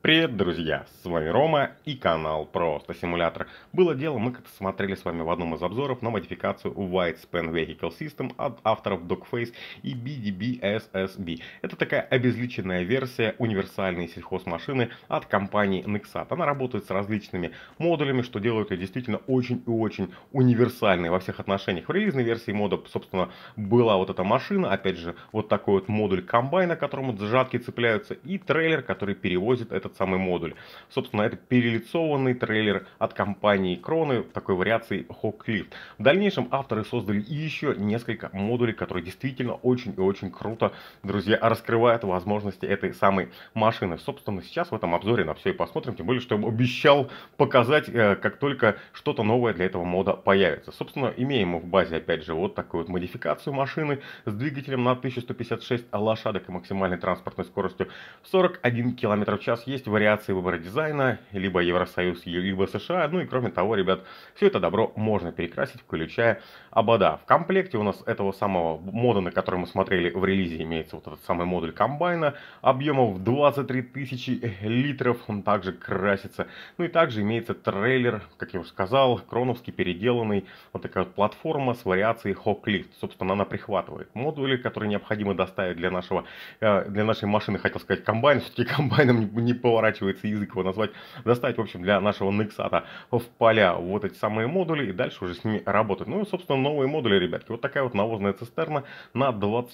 Привет, друзья! С вами Рома и канал Просто Симулятор. Было дело, мы как-то смотрели с вами в одном из обзоров на модификацию Widespan Vehicle System от авторов Dogface и BDB-SSB. Это такая обезличенная версия универсальной сельхозмашины от компании Nexat. Она работает с различными модулями, что делает ее действительно очень и очень универсальной во всех отношениях. В релизной версии мода, собственно, была вот эта машина, опять же, вот такой вот модуль комбайна, к которому жатки цепляются, и трейлер, который перевозит этот самый модуль. Собственно, это перелицованный трейлер от компании Кроны в такой вариации Hocklift. В дальнейшем авторы создали еще несколько модулей, которые действительно очень и очень круто, друзья, раскрывают возможности этой самой машины. Собственно, сейчас в этом обзоре на все и посмотрим, тем более, что я обещал показать, как только что-то новое для этого мода появится. Собственно, имеем мы в базе, опять же, вот такую вот модификацию машины с двигателем на 1156 лошадок и максимальной транспортной скоростью 41 км в час. Есть вариации выбора дизайна, либо Евросоюз, либо США. Ну и кроме того, ребят, все это добро можно перекрасить, включая обода. В комплекте у нас этого самого мода, на который мы смотрели в релизе, имеется вот этот самый модуль комбайна объемом в 23 тысячи литров. Он также красится. Ну и также имеется трейлер, как я уже сказал, кроновский, переделанный. Вот такая вот платформа с вариацией Hocklift. Собственно, она прихватывает модули, которые необходимо доставить для нашей машины, хотел сказать комбайн, все-таки комбайном не поворачивается язык его назвать, доставить, в общем, для нашего Nexat в поля вот эти самые модули и дальше уже с ними работать. Ну и, собственно, новые модули, ребятки. Вот такая вот навозная цистерна на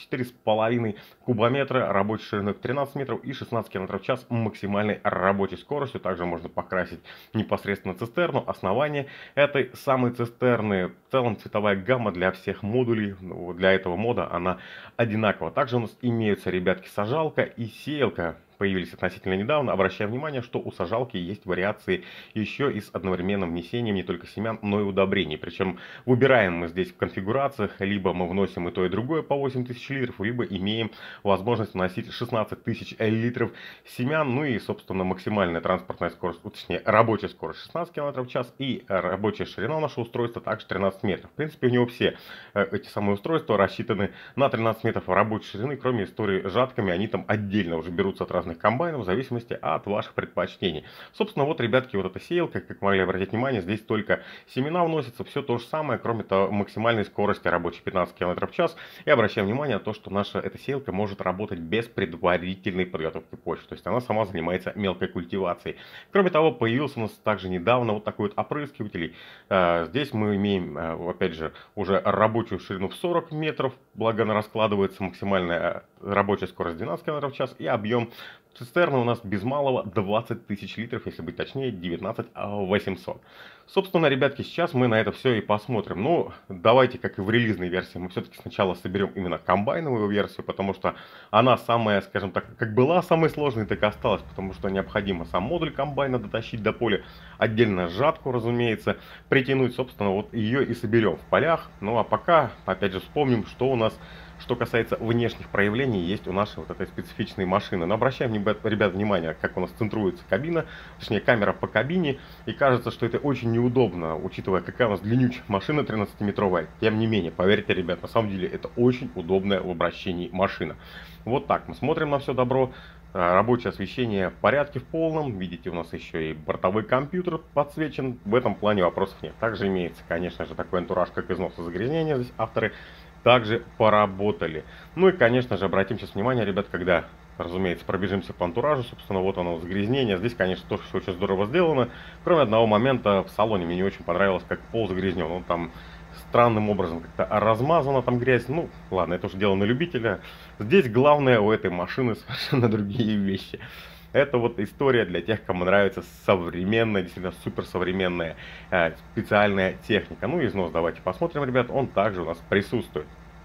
24,5 кубометра, рабочей шириной в 13 метров и 16 км в час максимальной рабочей скоростью. Также можно покрасить непосредственно цистерну, основание этой самой цистерны. В целом цветовая гамма для всех модулей, для этого мода, она одинакова. Также у нас имеются, ребятки, сажалка и сеялка. Появились относительно недавно. Обращаем внимание, что у сажалки есть вариации еще и с одновременным внесением не только семян, но и удобрений. Причем выбираем мы здесь в конфигурациях, либо мы вносим и то, и другое по 8000 литров, либо имеем возможность вносить 16 тысяч литров семян. Ну и, собственно, максимальная транспортная скорость, точнее, рабочая скорость 16 км в час и рабочая ширина нашего устройства также 13 метров. В принципе, у него все эти самые устройства рассчитаны на 13 метров рабочей ширины, кроме истории с жатками, они там отдельно уже берутся от разных комбайнов в зависимости от ваших предпочтений. Собственно, вот, ребятки, вот эта сеялка, как могли обратить внимание, здесь только семена вносятся, все то же самое, кроме того, максимальной скорости рабочей 15 км в час. И обращаем внимание на то, что наша эта сеялка может работать без предварительной подготовки почвы, то есть она сама занимается мелкой культивацией. Кроме того, появился у нас также недавно вот такой вот опрыскиватель. Здесь мы имеем, опять же, уже рабочую ширину в 40 метров, благо она раскладывается, максимальная рабочая скорость 12 км в час и объем цистерны у нас без малого 20 тысяч литров, если быть точнее 19 800. Собственно, ребятки, сейчас мы на это все и посмотрим. Ну, давайте, как и в релизной версии, мы все-таки сначала соберем именно комбайновую версию, потому что она самая, скажем так, как была самой сложной, так и осталась, потому что необходимо сам модуль комбайна дотащить до поля, отдельно жатку, разумеется, притянуть, собственно, вот ее и соберем в полях. Ну, а пока, опять же, вспомним, что у нас... Что касается внешних проявлений, есть у нашей вот этой специфичной машины. Но обращаем, ребят, внимание, как у нас центруется кабина, точнее камера по кабине. И кажется, что это очень неудобно, учитывая, какая у нас длиннючая машина 13-метровая. Тем не менее, поверьте, ребят, на самом деле это очень удобная в обращении машина. Вот так мы смотрим на все добро. Рабочее освещение в порядке в полном. Видите, у нас еще и бортовой компьютер подсвечен. В этом плане вопросов нет. Также имеется, конечно же, такой антураж, как износа загрязнения. Здесь авторы также поработали. Ну и, конечно же, обратим сейчас внимание, ребят, когда, разумеется, пробежимся по антуражу, собственно, вот оно, загрязнение. Здесь, конечно, тоже все очень здорово сделано. Кроме одного момента в салоне мне не очень понравилось, как пол загрязнен. Он там странным образом как-то размазана там грязь. Ну, ладно, это уже дело на любителя. Здесь главное у этой машины совершенно другие вещи. Это вот история для тех, кому нравится современная, действительно суперсовременная специальная техника. Ну, износ давайте посмотрим, ребят, он также у нас присутствует.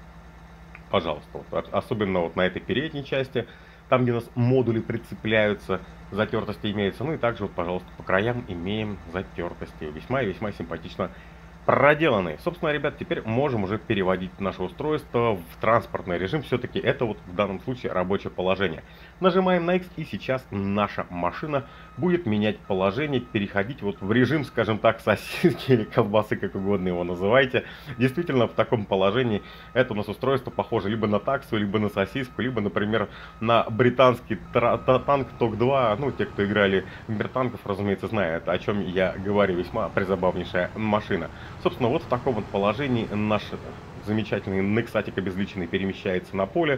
Пожалуйста, вот, особенно вот на этой передней части, там, где у нас модули прицепляются, затертости имеются. Ну и также вот, пожалуйста, по краям имеем затертости. Весьма и весьма симпатично проделаны. Собственно, ребят, теперь можем уже переводить наше устройство в транспортный режим. Все-таки это вот в данном случае рабочее положение. Нажимаем на X, и сейчас наша машина будет менять положение, переходить вот в режим, скажем так, сосиски или колбасы, как угодно его называйте. Действительно, в таком положении это у нас устройство похоже либо на таксу, либо на сосиску, либо, например, на британский танк ТОК-2. Ну, те, кто играли в мир танков, разумеется, знают, о чем я говорю. Весьма призабавнейшая машина. Собственно, вот в таком вот положении наш замечательный Nexatic обезличенный перемещается на поле.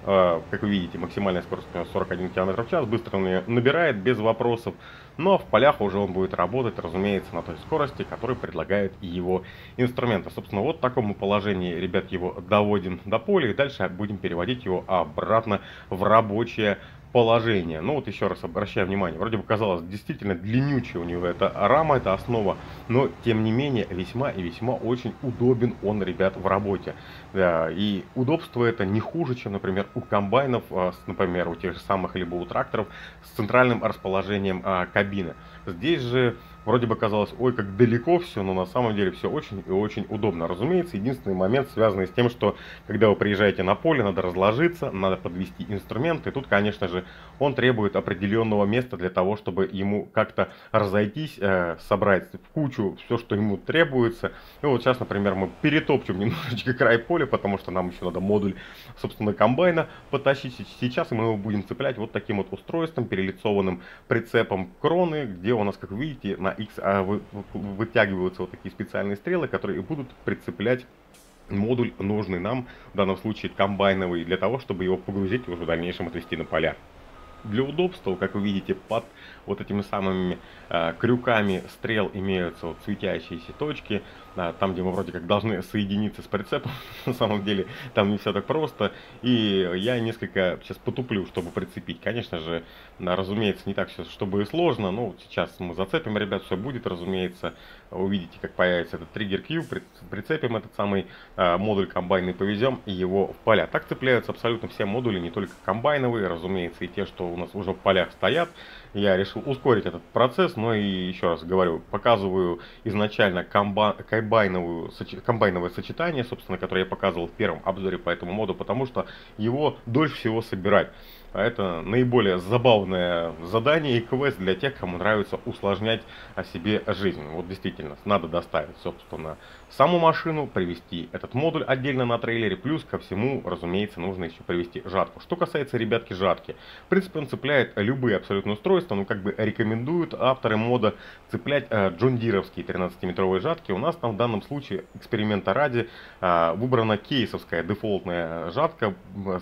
Как вы видите, максимальная скорость у него 41 км в час, быстро он ее набирает без вопросов. Но в полях уже он будет работать, разумеется, на той скорости, которую предлагают его инструменты. Собственно, вот в таком положении, ребят, его доводим до поля, и дальше будем переводить его обратно в рабочее положение. Ну вот еще раз обращаю внимание, вроде бы казалось действительно длиннючая у него эта рама, эта основа, но тем не менее весьма и весьма очень удобен он, ребят, в работе. Да, и удобство это не хуже, чем, например, у комбайнов, например, у тех же самых, либо у тракторов с центральным расположением кабины. Здесь же вроде бы казалось, ой, как далеко все, но на самом деле все очень и очень удобно. Разумеется, единственный момент, связанный с тем, что когда вы приезжаете на поле, надо разложиться, надо подвести инструменты. И тут, конечно же, он требует определенного места для того, чтобы ему как-то разойтись, собрать в кучу все, что ему требуется. И вот сейчас, например, мы перетопчем немножечко край поля, потому что нам еще надо модуль, собственно, комбайна потащить. Сейчас мы его будем цеплять вот таким вот устройством, перелицованным прицепом кроны, где у нас, как вы видите, на X вытягиваются вот такие специальные стрелы, которые будут прицеплять модуль, нужный нам, в данном случае комбайновый, для того, чтобы его погрузить и уже в дальнейшем отвезти на поля. Для удобства, как вы видите, под вот этими самыми крюками стрел имеются вот светящиеся точки, там, где мы вроде как должны соединиться с прицепом. На самом деле там не все так просто, и я несколько сейчас потуплю, чтобы прицепить. Конечно же, разумеется, не так все, чтобы сложно, но сейчас мы зацепим, ребят, все будет, разумеется. Увидите, как появится этот триггер Q, прицепим этот самый модуль комбайна и повезем его в поля. Так цепляются абсолютно все модули, не только комбайновые, разумеется, и те, что у нас уже в полях стоят. Я решил ускорить этот процесс, но и еще раз говорю, показываю изначально комбайновое сочетание, собственно, которое я показывал в первом обзоре по этому моду, потому что его дольше всего собирать. А это наиболее забавное задание и квест для тех, кому нравится усложнять о себе жизнь. Вот действительно, надо доставить, собственно, саму машину, привезти этот модуль отдельно на трейлере, плюс ко всему, разумеется, нужно еще привезти жатку. Что касается, ребятки, жатки, в принципе, он цепляет любые абсолютно устройства, но как бы рекомендуют авторы мода цеплять джондировские 13-метровые жатки. У нас там в данном случае, эксперимента ради, выбрана кейсовская дефолтная жатка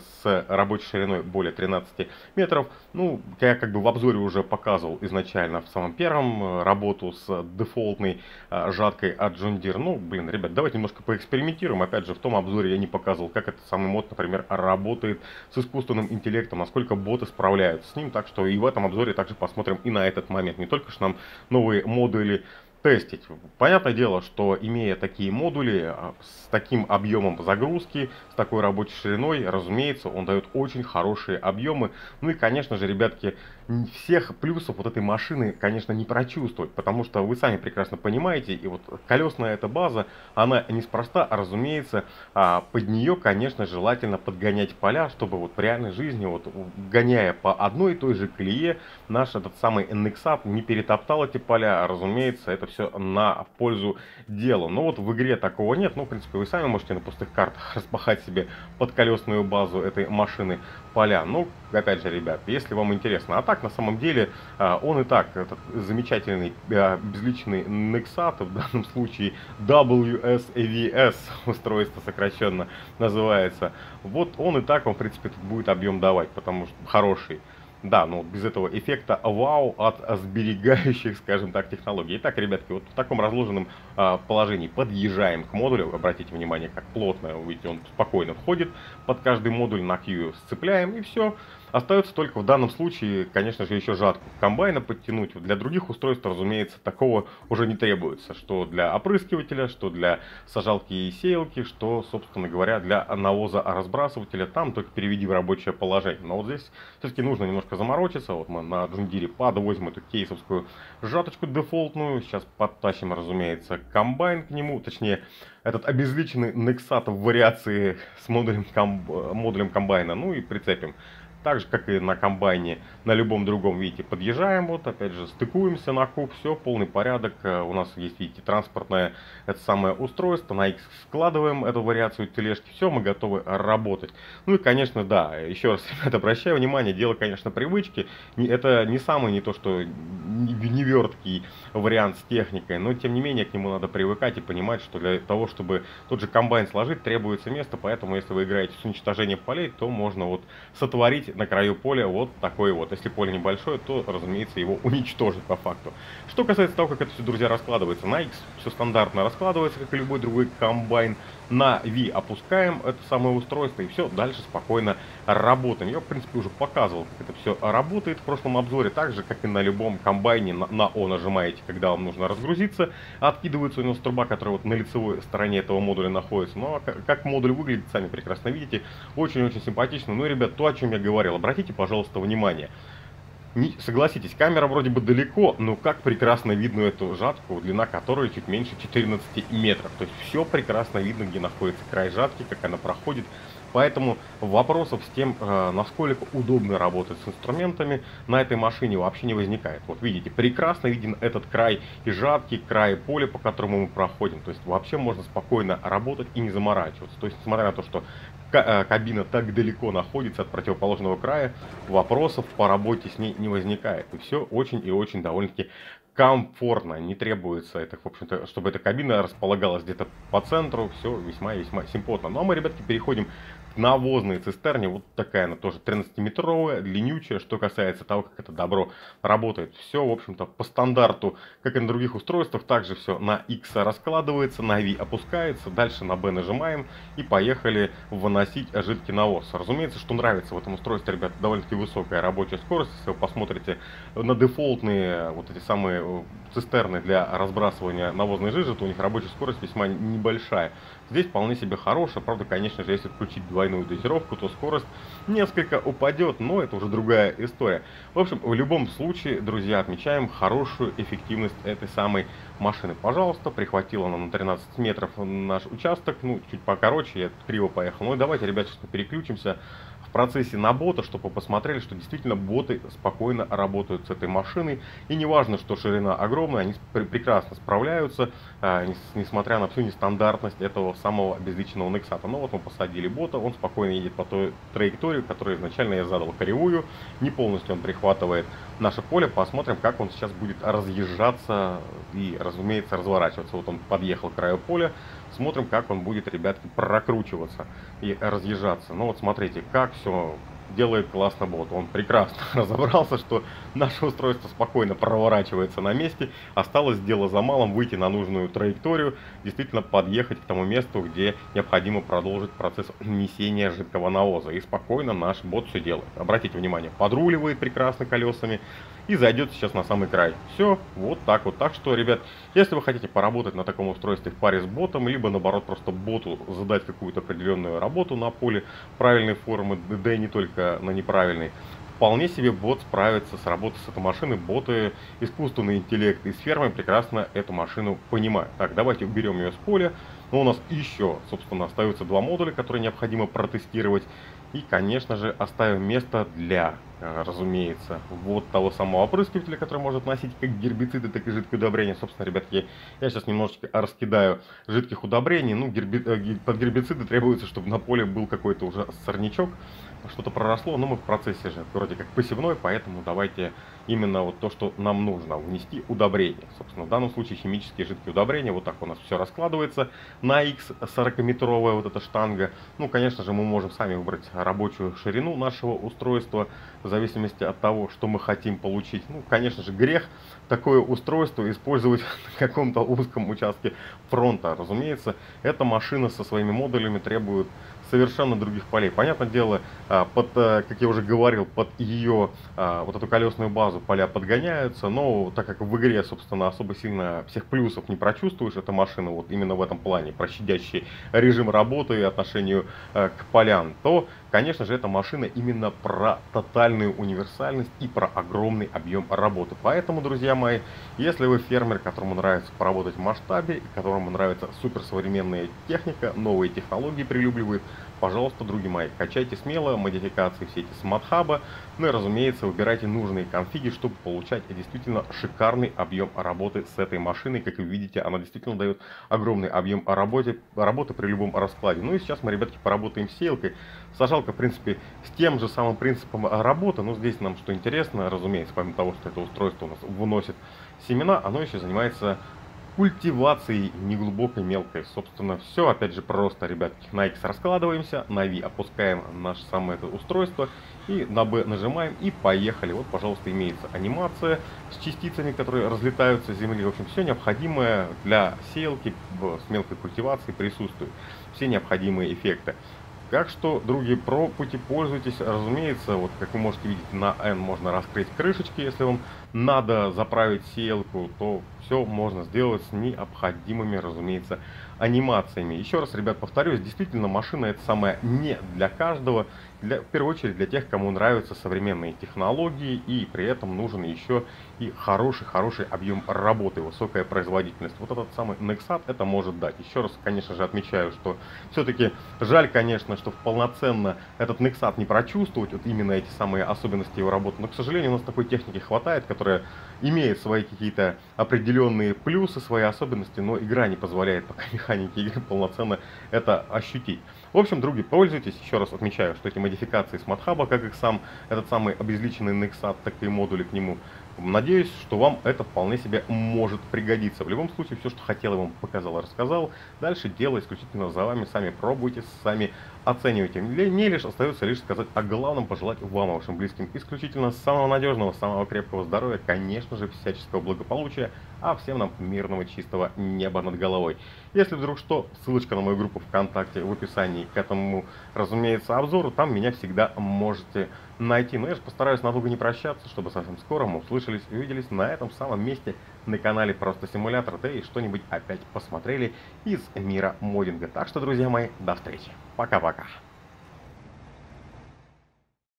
с рабочей шириной более 13 метров. Ну, я как бы в обзоре уже показывал изначально в самом первом работу с дефолтной жаткой от John Deere. Ну, блин, ребят, давайте немножко поэкспериментируем. Опять же, в том обзоре я не показывал, как этот самый мод, например, работает с искусственным интеллектом, насколько боты справляются с ним. Так что и в этом обзоре также посмотрим и на этот момент. Не только что нам новые модули тестить. Понятное дело, что имея такие модули с таким объемом загрузки, с такой рабочей шириной, разумеется, он дает очень хорошие объемы. Ну и, конечно же, ребятки, всех плюсов вот этой машины, конечно, не прочувствовать, потому что вы сами прекрасно понимаете, и вот колесная эта база, она неспроста, а разумеется, под нее, конечно, желательно подгонять поля, чтобы вот в реальной жизни, вот гоняя по одной и той же колее, наш этот самый Nexat не перетоптал эти поля, а разумеется, это все на пользу дела. Но вот в игре такого нет. Ну, в принципе, вы сами можете на пустых картах распахать себе под колесную базу этой машины поля. Ну, опять же, ребят, если вам интересно. А так, на самом деле, он и так, этот замечательный безличный Nexat, в данном случае WSAVS, устройство сокращенно называется, вот он и так вам, в принципе, тут будет объем давать, потому что хороший. Да, но без этого эффекта вау от сберегающих, скажем так, технологий. Итак, ребятки, вот в таком разложенном положении подъезжаем к модулю. Обратите внимание, как плотно, вы видите, он спокойно входит под каждый модуль, на Q сцепляем и все. Остается только в данном случае, конечно же, еще жатку комбайна подтянуть. Для других устройств, разумеется, такого уже не требуется. Что для опрыскивателя, что для сажалки и сеялки, что, собственно говоря, для навоза разбрасывателя. Там только переведи в рабочее положение. Но вот здесь все-таки нужно немножко заморочиться. Вот мы на Джундире подвозим эту кейсовскую жаточку дефолтную. Сейчас подтащим, разумеется, комбайн к нему. Точнее, этот обезличенный Nexat в вариации с модулем комбайна. Ну и прицепим. Так же, как и на комбайне, на любом другом, видите, подъезжаем, вот, опять же, стыкуемся на куб, все, полный порядок. У нас есть, видите, транспортное, это самое устройство, на X складываем эту вариацию тележки, все, мы готовы работать. Ну и, конечно, да, еще раз, ребята, обращаю внимание, дело, конечно, привычки, это не самый, не то, что неверткий вариант с техникой, но, тем не менее, к нему надо привыкать и понимать, что для того, чтобы тот же комбайн сложить, требуется место, поэтому, если вы играете с уничтожением полей, то можно вот сотворить на краю поля вот такой вот. Если поле небольшое, то, разумеется, его уничтожить по факту. Что касается того, как это все, друзья, раскладывается. На X все стандартно раскладывается, как и любой другой комбайн. На V опускаем это самое устройство, и все, дальше спокойно работаем. Я, в принципе, уже показывал, как это все работает в прошлом обзоре. Так же, как и на любом комбайне, на O нажимаете, когда вам нужно разгрузиться. Откидывается у него труба, которая вот на лицевой стороне этого модуля находится. Ну, а как модуль выглядит, сами прекрасно видите. Очень-очень симпатично. Ну, ребят, то, о чем я говорил, обратите, пожалуйста, внимание. Согласитесь, камера вроде бы далеко, но как прекрасно видно эту жатку, длина которой чуть меньше 14 метров. То есть все прекрасно видно, где находится край жатки, как она проходит. Поэтому вопросов с тем, насколько удобно работать с инструментами, на этой машине вообще не возникает. Вот видите, прекрасно виден этот край и жатки, край поля, по которому мы проходим. То есть вообще можно спокойно работать и не заморачиваться. То есть, несмотря на то, что кабина так далеко находится от противоположного края, вопросов по работе с ней не возникает. И все очень и очень довольно-таки комфортно. Не требуется, это, в общем-то, чтобы эта кабина располагалась где-то по центру. Все весьма и весьма симпотно. Ну а мы, ребятки, переходим к навозной цистерне. Вот такая она тоже 13-метровая, длиннючая. Что касается того, как это добро работает, все, в общем-то, по стандарту, как и на других устройствах. Также все на X раскладывается, на V опускается, дальше на B нажимаем и поехали выносить жидкий навоз. Разумеется, что нравится в этом устройстве, ребята, довольно-таки высокая рабочая скорость. Если вы посмотрите на дефолтные вот эти самые цистерны для разбрасывания навозной жижи, то у них рабочая скорость весьма небольшая. Здесь вполне себе хорошая. Правда, конечно же, если включить двойную дозировку, то скорость несколько упадет, но это уже другая история. В общем, в любом случае, друзья, отмечаем хорошую эффективность этой самой машины. Пожалуйста, прихватила она на 13 метров наш участок, ну, чуть покороче, я криво поехал. Ну и давайте, ребят, сейчас мы переключимся в процессе на бота, чтобы вы посмотрели, что действительно боты спокойно работают с этой машиной. И не важно, что ширина огромная, они прекрасно справляются, несмотря на всю нестандартность этого самого обезличенного Nexat. Но вот мы посадили бота, он спокойно едет по той траектории, которую изначально я задал кривую. Не полностью он прихватывает наше поле. Посмотрим, как он сейчас будет разъезжаться и, разумеется, разворачиваться. Вот он подъехал к краю поля. Смотрим, как он будет, ребятки, прокручиваться и разъезжаться. Ну вот смотрите, как все делает классно бот. Он прекрасно разобрался, что наше устройство спокойно проворачивается на месте. Осталось дело за малым: выйти на нужную траекторию, действительно подъехать к тому месту, где необходимо продолжить процесс несения жидкого навоза. И спокойно наш бот все делает. Обратите внимание, подруливает прекрасно колесами и зайдет сейчас на самый край. Все, вот так вот. Так что, ребят, если вы хотите поработать на таком устройстве в паре с ботом, либо наоборот просто боту задать какую-то определенную работу на поле правильной формы, да и не только на неправильной, вполне себе бот справится с работой с этой машиной. Боты, искусственный интеллект из фермы прекрасно эту машину понимают. Так, давайте уберем ее с поля. Но у нас еще, собственно, остаются два модуля, которые необходимо протестировать. И, конечно же, оставим место для, разумеется, вот того самого опрыскивателя, который может носить как гербициды, так и жидкие удобрения. Собственно, ребятки, я сейчас немножечко раскидаю жидких удобрений. Ну, под гербициды требуется, чтобы на поле был какой-то уже сорнячок, что-то проросло. Но мы в процессе же вроде как посевной, поэтому давайте именно вот то, что нам нужно: внести удобрения. Собственно, в данном случае химические жидкие удобрения. Вот так у нас все раскладывается на X 40-метровая вот эта штанга. Ну, конечно же, мы можем сами выбрать рабочую ширину нашего устройства в зависимости от того, что мы хотим получить. Ну, конечно же, грех такое устройство использовать на каком-то узком участке фронта. Разумеется, эта машина со своими модулями требует совершенно других полей. Понятное дело, как я уже говорил, под ее вот эту колесную базу поля подгоняются, но так как в игре, собственно, особо сильно всех плюсов не прочувствуешь, эта машина вот именно в этом плане, про щадящий режим работы и отношению к полям, то, конечно же, эта машина именно про тотальную универсальность и про огромный объем работы. Поэтому, друзья мои, если вы фермер, которому нравится поработать в масштабе, которому нравится суперсовременная техника, новые технологии прилюбливает, пожалуйста, друзья мои, качайте смело модификации все эти смарт-хаба, ну и, разумеется, выбирайте нужные конфиги, чтобы получать действительно шикарный объем работы с этой машиной. Как вы видите, она действительно дает огромный объем работы при любом раскладе. Ну и сейчас мы, ребятки, поработаем с сеялкой. Сажалка, в принципе, с тем же самым принципом работы, но здесь нам что интересно, разумеется, помимо того, что это устройство у нас выносит семена, оно еще занимается культивацией неглубокой мелкой. Собственно, все, опять же, просто, ребятки. На X раскладываемся, на V опускаем наше самое это устройство, и на B нажимаем, и поехали. Вот, пожалуйста, имеется анимация с частицами, которые разлетаются с земли. В общем, все необходимое для сеялки с мелкой культивацией присутствует. Все необходимые эффекты. Так что, другие, пробуйте, пользуйтесь. Разумеется, вот как вы можете видеть, на N можно раскрыть крышечки. Если вам надо заправить сеялку, то все можно сделать с необходимыми, разумеется, анимациями. Еще раз, ребят, повторюсь, действительно, машина это самая не для каждого. В первую очередь для тех, кому нравятся современные технологии, и при этом нужен еще и хороший объем работы, высокая производительность. Вот этот самый Nexat это может дать. Еще раз, конечно же, отмечаю, что все-таки жаль, конечно, что полноценно этот Nexat не прочувствовать, вот именно эти самые особенности его работы. Но, к сожалению, у нас такой техники хватает, которая имеет свои какие-то определенные плюсы, свои особенности, но игра не позволяет пока механике игры полноценно это ощутить. В общем, други, пользуйтесь. Еще раз отмечаю, что эти модификации смарт-хаба, как их сам этот самый обезличенный Nexat, так и модули к нему, надеюсь, что вам это вполне себе может пригодиться. В любом случае, все, что хотел, я вам показал и рассказал. Дальше дело исключительно за вами. Сами пробуйте, сами оценивайте. Мне лишь остается лишь сказать о главном, пожелать вам и вашим близким исключительно самого надежного, самого крепкого здоровья, конечно же, всяческого благополучия, а всем нам мирного, чистого неба над головой. Если вдруг что, ссылочка на мою группу ВКонтакте в описании к этому, разумеется, обзору, там меня всегда можете найти. Но я же постараюсь надолго не прощаться, чтобы совсем скоро мы услышались и увиделись на этом самом месте на канале Просто Симулятор, да и что-нибудь опять посмотрели из мира моддинга. Так что, друзья мои, до встречи. Пока-пока.